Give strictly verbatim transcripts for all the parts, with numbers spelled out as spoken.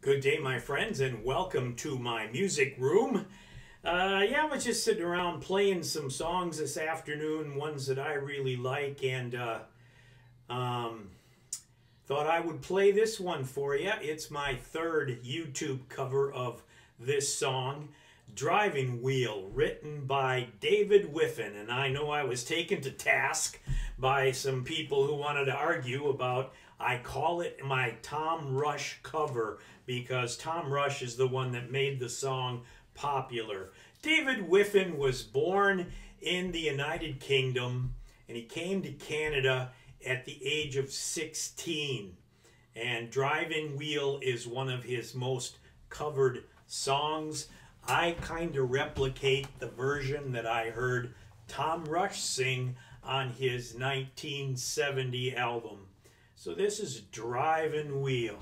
Good day, my friends, and welcome to my music room. Uh, yeah, I was just sitting around playing some songs this afternoon, ones that I really like, and uh, um, thought I would play this one for you. It's my third YouTube cover of this song, Driving Wheel, written by David Whiffen. And I know I was taken to task by some people who wanted to argue about I call it my Tom Rush cover because Tom Rush is the one that made the song popular. David Whiffen was born in the United Kingdom, and he came to Canada at the age of sixteen. And Driving Wheel is one of his most covered songs. I kind of replicate the version that I heard Tom Rush sing on his nineteen seventy album. So this is Driving Wheel.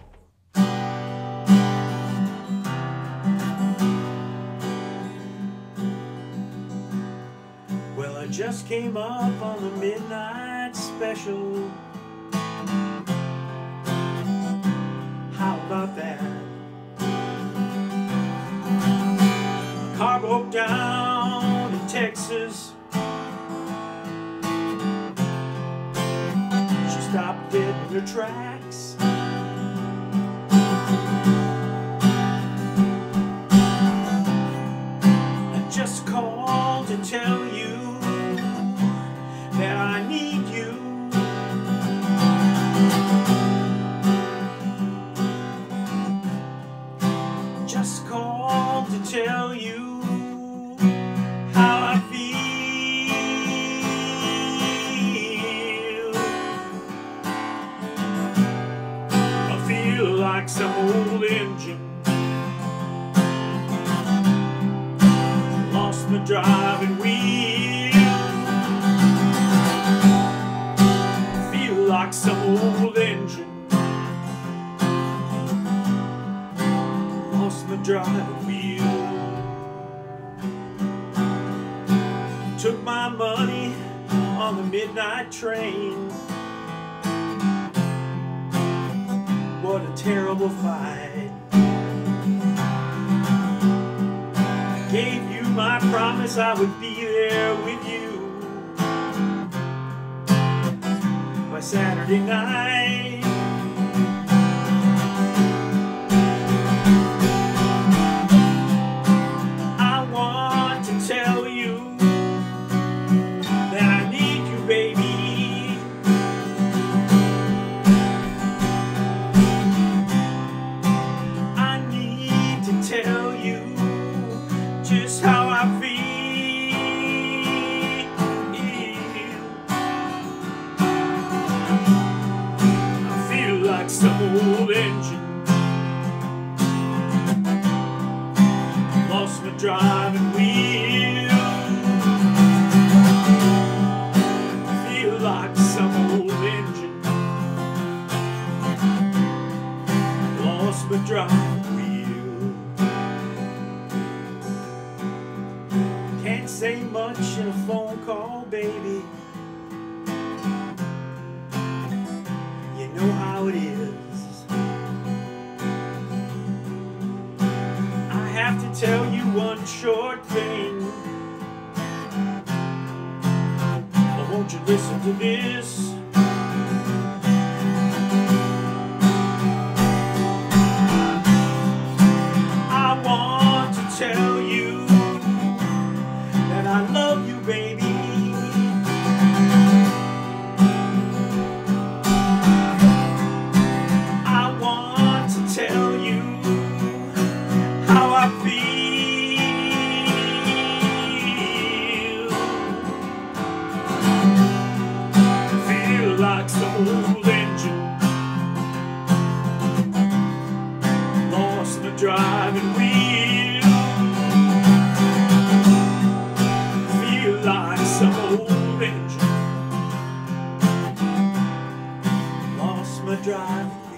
Well, I just came up on the midnight special. How about that? Car broke down in Texas. She stopped dead in her tracks. I just called to tell you that I need you. Just called to tell you how I feel. I feel like some old engine lost my driving wheel. I feel like some old engine lost my driving wheel. Took my money on the midnight train. What a terrible fight. I gave you my promise I would be there with you by Saturday night. I want to tell you that I need you, baby. I need to tell you just how I feel. I feel like some old engine lost my driving wheel. I feel like some old engine lost my driving wheel. Can't say much in a phone call, baby. You know how it is. I have to tell you one short thing. Now won't you listen to this? I want to tell you that I love you, baby. I want to tell you how I feel. Feel like some old engine lost my driving wheel. Feel like some old engine lost my driving wheel.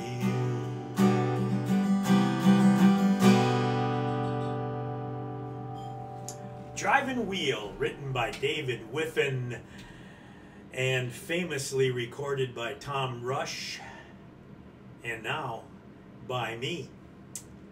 Driving Wheel, written by David Whiffen and famously recorded by Tom Rush, and now by me.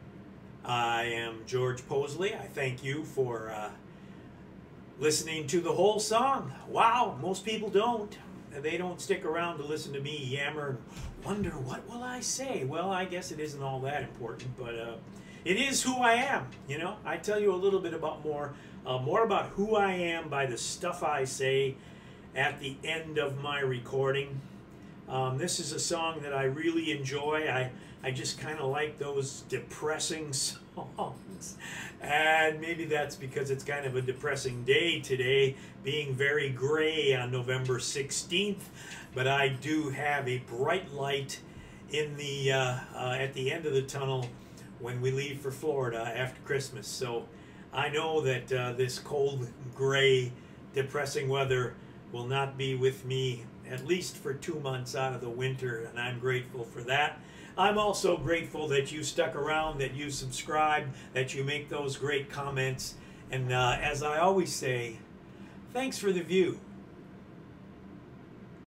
I am George Possley. I thank you for uh, listening to the whole song. Wow, most people don't. They don't stick around to listen to me yammer and wonder, what will I say? Well, I guess it isn't all that important, but uh, it is who I am. You know, I tell you a little bit about more, uh, more about who I am by the stuff I say at the end of my recording. Um, this is a song that I really enjoy. I, I just kind of like those depressing songs. And maybe that's because it's kind of a depressing day today, being very gray on November sixteenth. But I do have a bright light in the uh, uh, at the end of the tunnel when we leave for Florida after Christmas. So I know that uh, this cold, gray, depressing weather will not be with me at least for two months out of the winter, and I'm grateful for that. I'm also grateful that you stuck around, that you subscribed, that you make those great comments, and uh, as I always say, thanks for the view.